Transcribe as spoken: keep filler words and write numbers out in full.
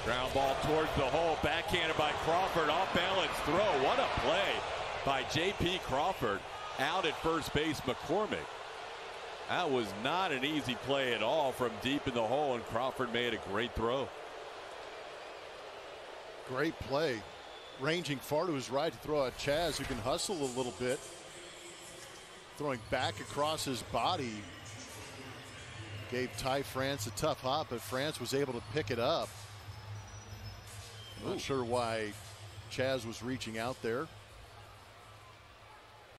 Ground ball towards the hole, backhanded by Crawford, off balance throw. What a play by J P Crawford. Out at first base, McCormick. That was not an easy play at all from deep in the hole, and Crawford made a great throw. Great play. Ranging far to his right to throw at Chaz, who can hustle a little bit. Throwing back across his body. Gave Ty France a tough hop, but France was able to pick it up. Not sure why Chaz was reaching out there.